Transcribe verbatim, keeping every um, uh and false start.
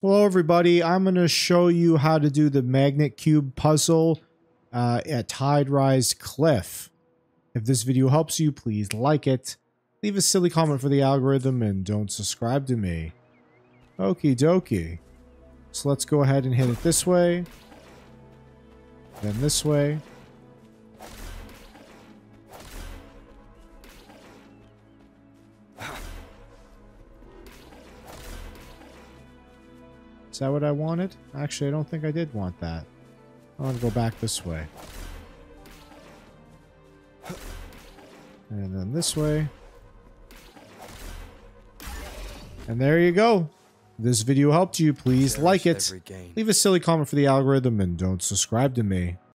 Hello everybody, I'm going to show you how to do the magnet cube puzzle uh, at Tiderise Cliff. If this video helps you, please like it, leave a silly comment for the algorithm, and don't subscribe to me. Okie dokie. So let's go ahead and hit it this way, then this way. Is that what I wanted? Actually, I don't think I did want that. I want to go back this way. And then this way. And there you go. If this video helped you, please like it. Leave a silly comment for the algorithm and don't subscribe to me.